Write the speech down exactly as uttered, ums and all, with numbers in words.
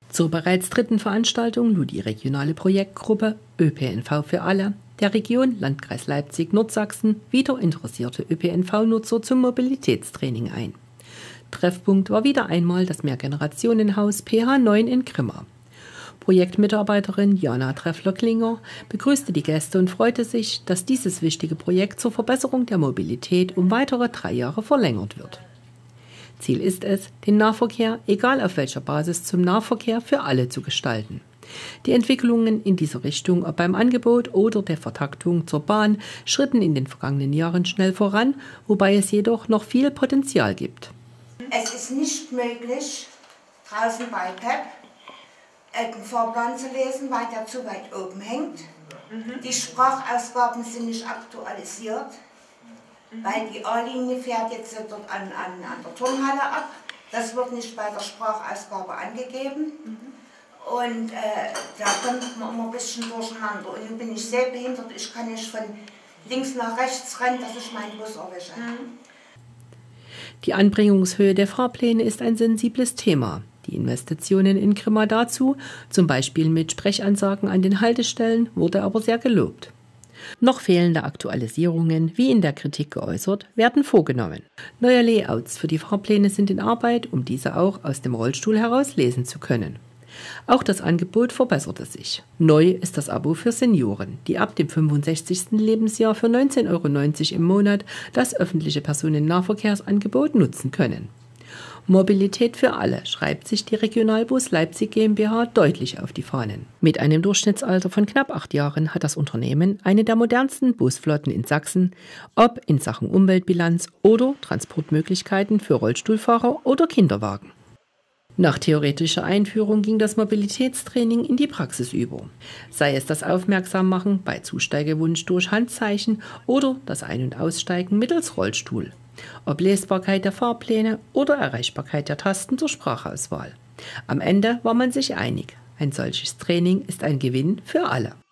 Zur bereits dritten Veranstaltung lud die regionale Projektgruppe Ö P N V für alle der Region Landkreis Leipzig-Nordsachsen wieder interessierte Ö P N V-Nutzer zum Mobilitätstraining ein. Treffpunkt war wieder einmal das Mehrgenerationenhaus P H neun in Grimma. Projektmitarbeiterin Jana Treffler-Klinger begrüßte die Gäste und freute sich, dass dieses wichtige Projekt zur Verbesserung der Mobilität um weitere drei Jahre verlängert wird. Ziel ist es, den Nahverkehr, egal auf welcher Basis, zum Nahverkehr für alle zu gestalten. Die Entwicklungen in dieser Richtung, ob beim Angebot oder der Vertaktung zur Bahn, schritten in den vergangenen Jahren schnell voran, wobei es jedoch noch viel Potenzial gibt. Es ist nicht möglich, draußen bei P E P einen Fahrplan zu lesen, weil der zu weit oben hängt. Mhm. Die Sprachausgaben sind nicht aktualisiert, mhm. weil die A-Linie fährt jetzt dort an, an, an der Turnhalle ab. Das wird nicht bei der Sprachausgabe angegeben. Mhm. Und äh, da kommt man immer ein bisschen durcheinander. Und nun bin ich sehr behindert, ich kann nicht von links nach rechts rennen, dass ich meinen Bus erwische. Mhm. Die Anbringungshöhe der Fahrpläne ist ein sensibles Thema. Die Investitionen in Grimma dazu, zum Beispiel mit Sprechansagen an den Haltestellen, wurde aber sehr gelobt. Noch fehlende Aktualisierungen, wie in der Kritik geäußert, werden vorgenommen. Neue Layouts für die Fahrpläne sind in Arbeit, um diese auch aus dem Rollstuhl heraus lesen zu können. Auch das Angebot verbesserte sich. Neu ist das Abo für Senioren, die ab dem fünfundsechzigsten Lebensjahr für neunzehn Euro neunzig im Monat das öffentliche Personennahverkehrsangebot nutzen können. Mobilität für alle schreibt sich die Regionalbus Leipzig GmbH deutlich auf die Fahnen. Mit einem Durchschnittsalter von knapp acht Jahren hat das Unternehmen eine der modernsten Busflotten in Sachsen, ob in Sachen Umweltbilanz oder Transportmöglichkeiten für Rollstuhlfahrer oder Kinderwagen. Nach theoretischer Einführung ging das Mobilitätstraining in die Praxis über. Sei es das Aufmerksammachen bei Zusteigewunsch durch Handzeichen oder das Ein- und Aussteigen mittels Rollstuhl. Ob Lesbarkeit der Fahrpläne oder Erreichbarkeit der Tasten zur Sprachauswahl. Am Ende war man sich einig. Ein solches Training ist ein Gewinn für alle.